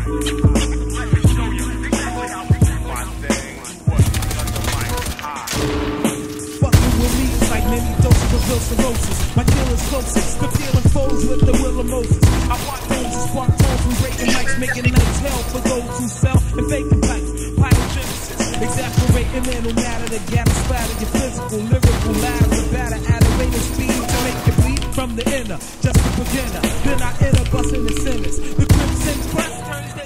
Cirrhosis. My killer's closest to feeling foes with the will of Moses. I watch those spark tones from breaking mics, making nights hell for those who sell and faking pipes. Pyrogenesis, exasperating mental matter that gather splatter your physical, lyrical ladder to batter at a rate of speed to make you bleed from the inner. Just a beginner, then I enter busting the sinners. The crimson crest turns